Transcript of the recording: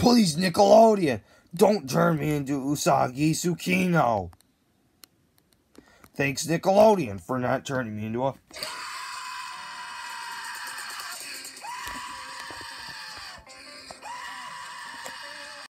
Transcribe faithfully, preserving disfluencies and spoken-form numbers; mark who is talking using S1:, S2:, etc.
S1: Please, Nickelodeon, don't turn me into Usagi Tsukino. Thanks, Nickelodeon, for not turning me into a